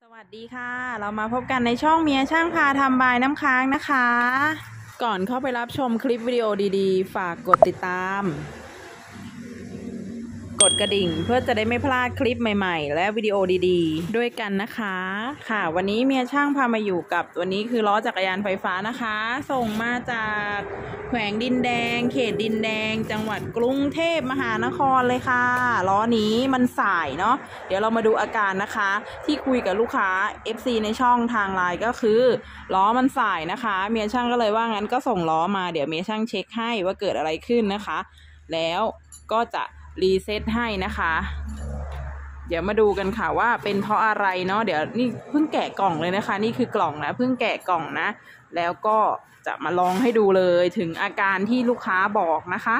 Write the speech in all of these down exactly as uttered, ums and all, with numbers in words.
สวัสดีค่ะเรามาพบกันในช่องเมียช่างพาทำบายน้ำค้างนะคะก่อนเข้าไปรับชมคลิปวิดีโอดีๆฝากกดติดตามกดกระดิ่งเพื่อจะได้ไม่พลาดคลิปใหม่ๆและวิดีโอดีๆด้วยกันนะคะค่ะวันนี้เมียช่างพามาอยู่กับตัวนี้คือล้อจักรยานไฟฟ้านะคะส่งมาจากแขวงดินแดงเขตดินแดงจังหวัดกรุงเทพมหานครเลยค่ะล้อนี้มันสายเนาะเดี๋ยวเรามาดูอาการนะคะที่คุยกับลูกค้า เอฟ ซี ในช่องทางไลน์ก็คือล้อมันสายนะคะเมียช่างก็เลยว่างั้นก็ส่งล้อมาเดี๋ยวเมียช่างเช็คให้ว่าเกิดอะไรขึ้นนะคะแล้วก็จะรีเซ็ตให้นะคะเดี๋ยวมาดูกันค่ะว่าเป็นเพราะอะไรเนาะเดี๋ยวนี่เพิ่งแกะกล่องเลยนะคะนี่คือกล่องนะเพิ่งแกะกล่องนะแล้วก็จะมาลองให้ดูเลยถึงอาการที่ลูกค้าบอกนะคะ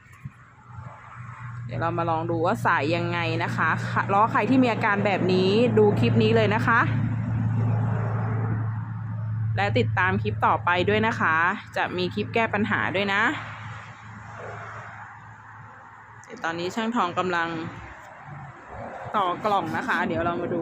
เดี๋ยวเรามาลองดูว่าสายยังไงนะคะล้อใครที่มีอาการแบบนี้ดูคลิปนี้เลยนะคะและติดตามคลิปต่อไปด้วยนะคะจะมีคลิปแก้ปัญหาด้วยนะตอนนี้ช่างทองกำลังต่อกล่องนะคะเดี๋ยวเรามาดู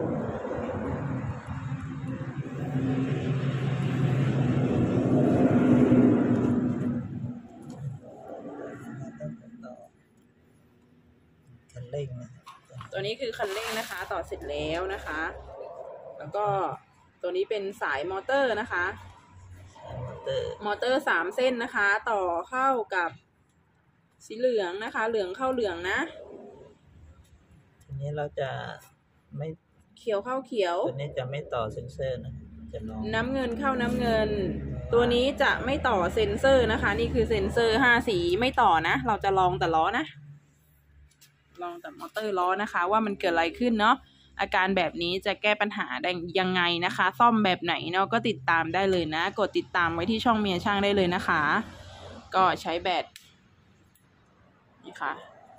คันเร่งนะตัวนี้คือคันเร่งนะคะต่อเสร็จแล้วนะคะแล้วก็ตัวนี้เป็นสายมอเตอร์นะคะมอเตอร์มอเตอร์สามเส้นนะคะต่อเข้ากับสีเหลืองนะคะเหลืองเข้าเหลืองนะทีนี้เราจะไม่เขียวเข้าเขียวตัวนี้จะไม่ต่อเซ็นเซอร์นะจะลองน้ำเงินเข้าน้ำเงินตัวนี้จะไม่ต่อเซ็นเซอร์นะคะนี่คือเซ็นเซอร์ห้าสีไม่ต่อนะเราจะลองแต่ล้อนะลองแต่มอเตอร์ล้อนะคะว่ามันเกิดอะไรขึ้นเนาะอาการแบบนี้จะแก้ปัญหาได้ยังไงนะคะซ่อมแบบไหนเนาะก็ติดตามได้เลยนะกดติดตามไว้ที่ช่องเมียช่างได้เลยนะคะก็ใช้แบตนี่ค่ะ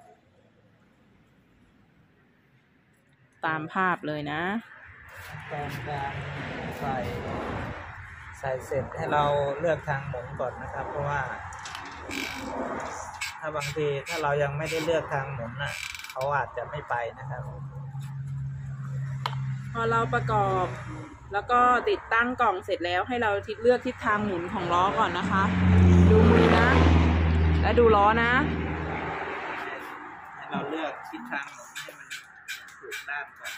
ตามภาพเลยนะการการใส่ใส่เสร็จให้เราเลือกทางหมุนก่อนนะครับเพราะว่าถ้าบางทีถ้าเรายังไม่ได้เลือกทางหมุนน่ะเขาอาจจะไม่ไปนะครับพอเราประกอบแล้วก็ติดตั้งกล่องเสร็จแล้วให้เราทิศเลือกทิศทางหมุนของล้อก่อนนะคะดูมือนะและดูล้อนะให้เราเลือกทิศทางหมุนให้มันถูกด้านก่อน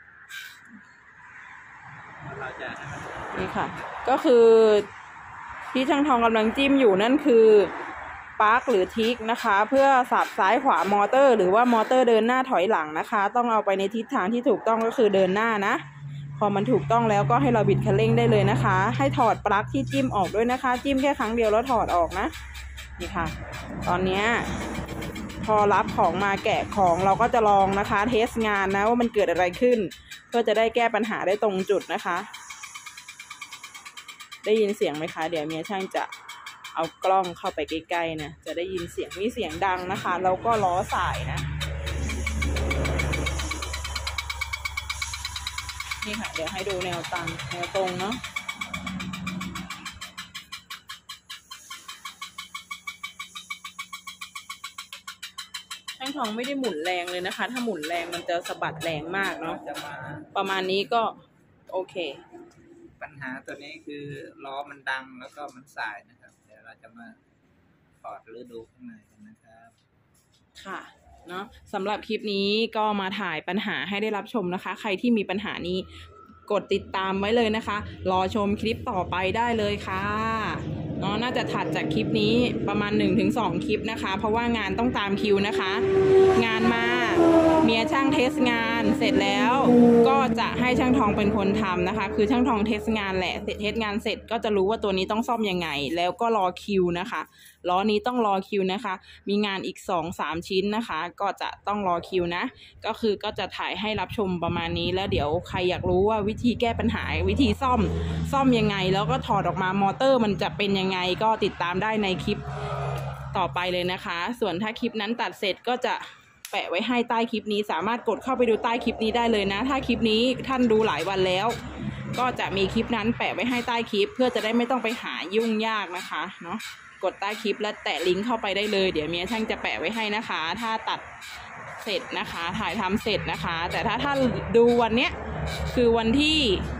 เราจะให้มันนี่ค่ะก็คือที่ช่างทองกำลังจิ้มอยู่นั่นคือปลั๊กหรือทิกนะคะเพื่อสับซ้ายขวามอเตอร์หรือว่ามอเตอร์เดินหน้าถอยหลังนะคะต้องเอาไปในทิศทางที่ถูกต้องก็คือเดินหน้านะพอมันถูกต้องแล้วก็ให้เราบิดคันเร่งได้เลยนะคะให้ถอดปลั๊กที่จิ้มออกด้วยนะคะจิ้มแค่ครั้งเดียวแล้วถอดออกนะนี่ค่ะตอนนี้พอรับของมาแกะของเราก็จะลองนะคะเทสงานนะว่ามันเกิดอะไรขึ้นเพื่อจะได้แก้ปัญหาได้ตรงจุดนะคะได้ยินเสียงไหมคะเดี๋ยวเมียช่างจะเอากล้องเข้าไปใกล้ๆนะจะได้ยินเสียงมีเสียงดังนะคะแล้วก็ล้อสายนะนี่ค่ะเดี๋ยวให้ดูแนวตันแนวตรงเนาะช่างทองไม่ได้หมุนแรงเลยนะคะถ้าหมุนแรงมันจะสะบัดแรงมากเนาะประมาณนี้ก็โอเคปัญหาตัวนี้คือล้อมันดังแล้วก็มันสายนะครับเดี๋ยวเราจะมาถอดหรือดูข้างในกันนะครับค่ะเนาะสำหรับคลิปนี้ก็มาถ่ายปัญหาให้ได้รับชมนะคะใครที่มีปัญหานี้กดติดตามไว้เลยนะคะรอชมคลิปต่อไปได้เลยค่ะเนาะน่าจะถัดจากคลิปนี้ประมาณ หนึ่งถึงสอง คลิปนะคะเพราะว่างานต้องตามคิวนะคะงานมาเมียช่างเทสงานเสร็จแล้วก็จะให้ช่างทองเป็นคนทำนะคะคือช่างทองเทสงานแหละเทสงานเสร็จก็จะรู้ว่าตัวนี้ต้องซ่อมยังไงแล้วก็รอคิวนะคะล้อนี้ต้องรอคิวนะคะมีงานอีก สองสาม ชิ้นนะคะก็จะต้องรอคิวนะก็คือก็จะถ่ายให้รับชมประมาณนี้แล้วเดี๋ยวใครอยากรู้ว่าวิธีแก้ปัญหาวิธีซ่อมซ่อมยังไงแล้วก็ถอดออกมามอเตอร์มันจะเป็นยังไงก็ติดตามได้ในคลิปต่อไปเลยนะคะส่วนถ้าคลิปนั้นตัดเสร็จก็จะแปะไว้ให้ใต้คลิปนี้สามารถกดเข้าไปดูใต้คลิปนี้ได้เลยนะถ้าคลิปนี้ท่านดูหลายวันแล้วก็จะมีคลิปนั้นแปะไว้ให้ใต้คลิปเพื่อจะได้ไม่ต้องไปหายุ่งยากนะคะเนาะกดใต้คลิปและแตะลิงก์เข้าไปได้เลยเดี๋ยวเมียช่างจะแปะไว้ให้นะคะถ้าตัดเสร็จนะคะถ่ายทำเสร็จนะคะแต่ถ้าท่านดูวันเนี้ยคือวันที่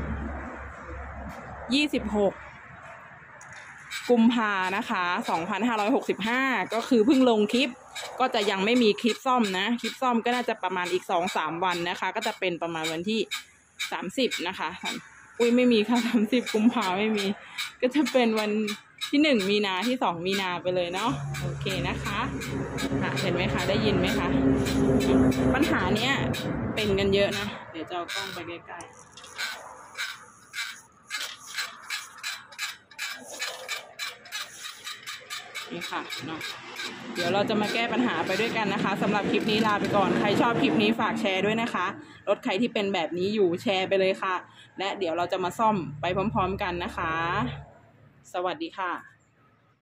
ยี่สิบหกกุมภานะคะสองพันห้าร้อยหกสิบห้าก็คือเพิ่งลงคลิปก็จะยังไม่มีคลิปซ่อมนะคลิปซ่อมก็น่าจะประมาณอีก สองถึงสาม วันนะคะก็จะเป็นประมาณวันที่สามสิบนะคะอุ้ยไม่มีค่ะสามสิบกุมภาไม่มีก็จะเป็นวันที่หนึ่งมีนาที่สองมีนาไปเลยเนาะโอเคนะคะค่ะเห็นไหมคะได้ยินไหมคะปัญหาเนี้ยเป็นกันเยอะนะเดี๋ยวจะเอากล้องไปใกล้ๆนี่ค่ะเนาะเดี๋ยวเราจะมาแก้ปัญหาไปด้วยกันนะคะสำหรับคลิปนี้ลาไปก่อนใครชอบคลิปนี้ฝากแชร์ด้วยนะคะรถใครที่เป็นแบบนี้อยู่แชร์ไปเลยค่ะและเดี๋ยวเราจะมาซ่อมไปพร้อมๆกันนะคะสวัสดีค่ะ